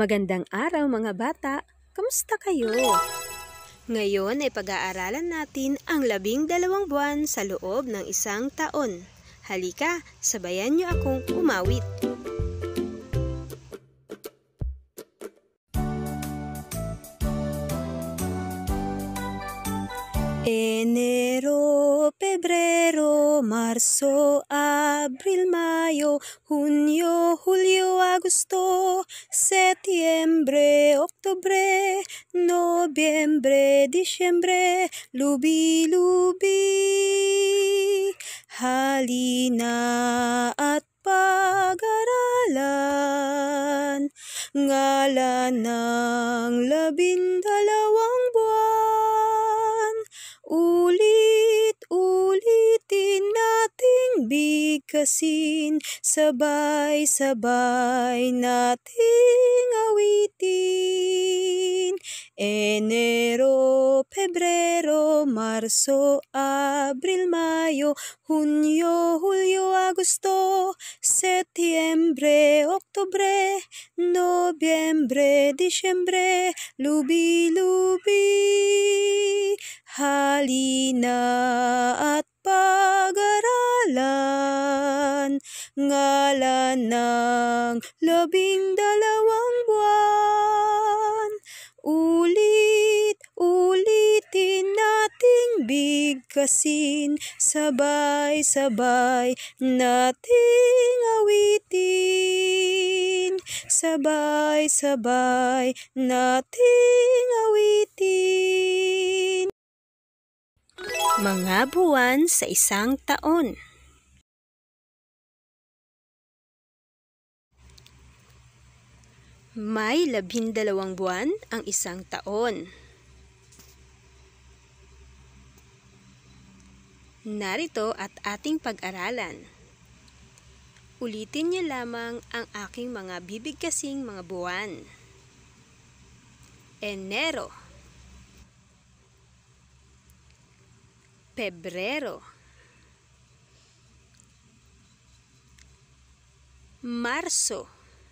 Magandang araw mga bata! Kamusta kayo? Ngayon ay pag-aaralan natin ang 12 buwan sa loob ng isang taon. Halika, sabayan niyo akong umawit. Enero, Pebrero, Marso, Abril, Mayo, Hunyo, Hulyo, Agosto, Setyembre, Oktubre, Nobyembre, Disyembre, lubi-lubi. Halina at pag-aralan ngalan ng 12 buwan. Ulit-ulitin nating bigkasin, sabay-sabay nating awitin. Enero, Pebrero, Marso, Abril, Mayo, Hunyo, Hulyo, Agosto, Setyembre, Oktubre, Nobyembre, Disyembre, lubi-lubi. Halina at pag-aralan ngalan ng 12 buwan. Ulit-ulitin nating bigkasin, sabay-sabay nating awitin. Sabay-sabay nating awitin. Mga buwan sa isang taon. May 12 buwan ang isang taon. Narito at ating pag-aralan. Ulitin niyo lamang ang aking mga bibigkasing mga buwan. Enero, Pebrero, Marso,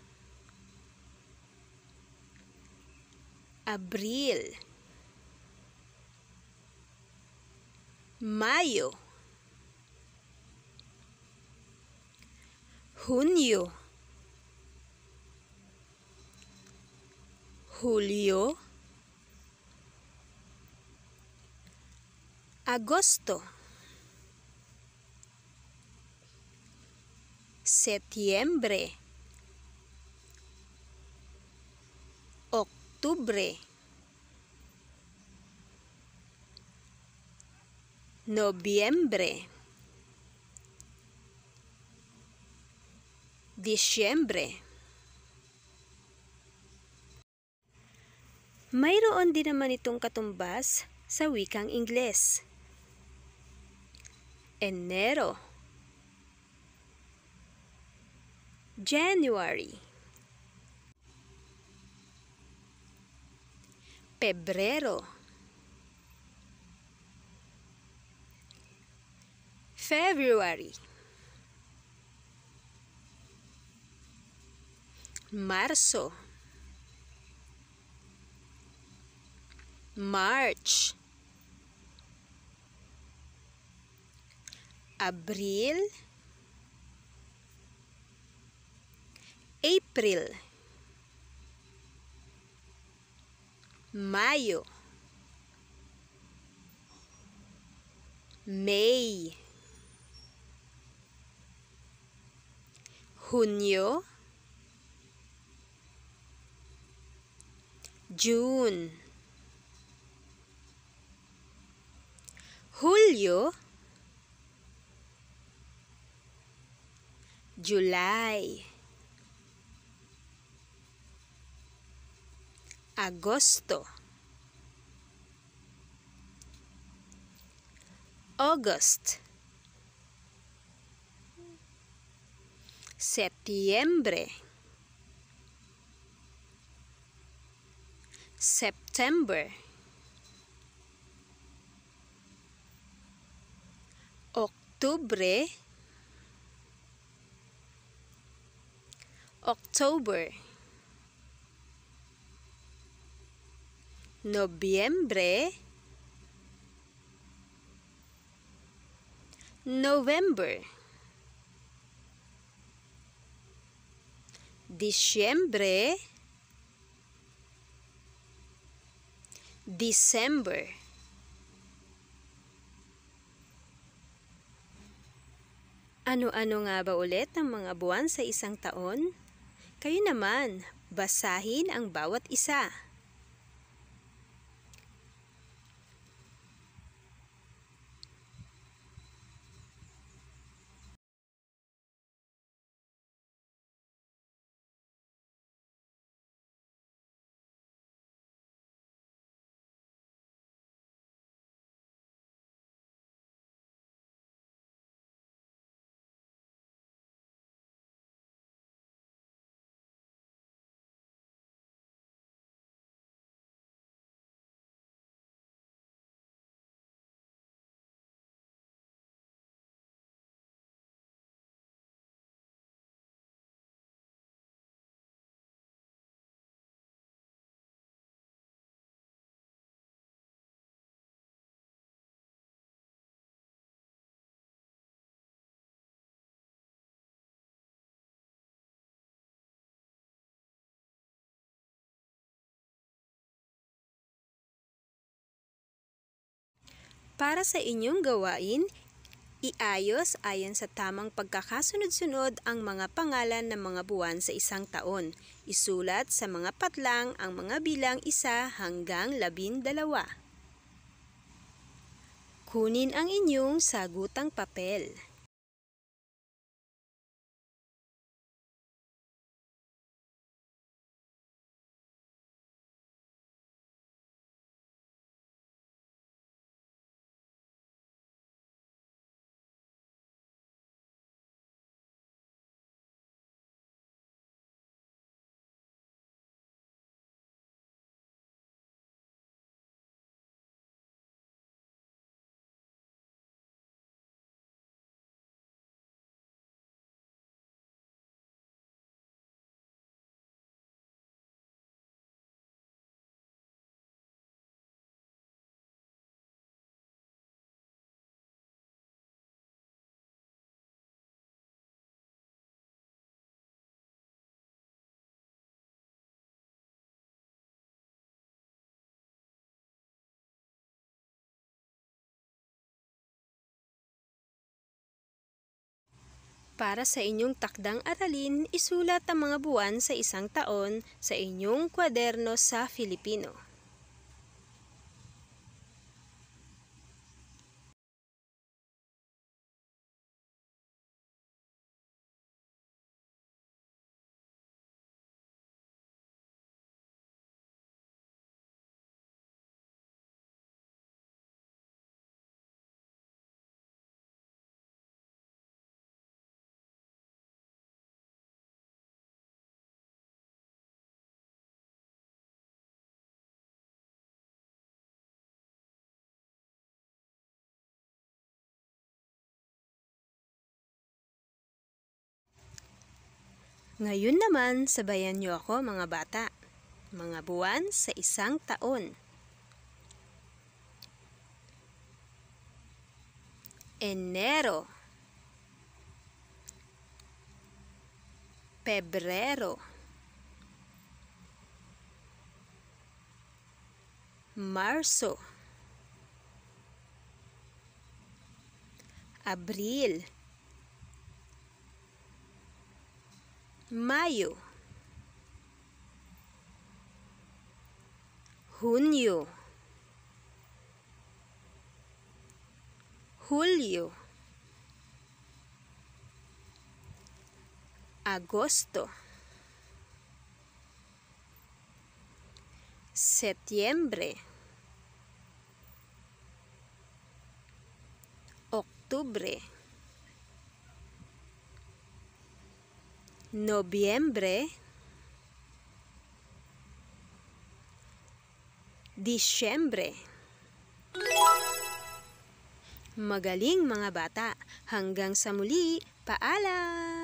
Abril, Mayo, Hunyo, Hulyo, Agosto, Setyembre, Oktubre, Nobyembre, Disyembre. Mayroon din naman itong katumbas sa wikang Ingles. Enero, January, Pebrero, February, Marso, March, Abril, April, Mayo, May, Hunyo, June, Hulyo, July, Agosto, August, Setyembre, September, Oktubre, October, Nobyembre, November, Disyembre, December. Ano-ano nga ba ulit ang mga buwan sa isang taon? Kayo naman, basahin ang bawat isa. Para sa inyong gawain, iayos ayon sa tamang pagkakasunod-sunod ang mga pangalan ng mga buwan sa isang taon. Isulat sa mga patlang ang mga bilang 1 hanggang 12. Kunin ang inyong sagutang papel. Para sa inyong takdang aralin, isulat ang mga buwan sa isang taon sa inyong kwaderno sa Filipino. Ngayon naman, sabayan niyo ako mga bata. Mga buwan sa isang taon. Enero, Pebrero, Marso, Abril, Mayo, Hunyo, Hulyo, Agosto, Setyembre, Oktubre, Nobyembre, Disyembre. Magaling mga bata! Hanggang sa muli, paalam!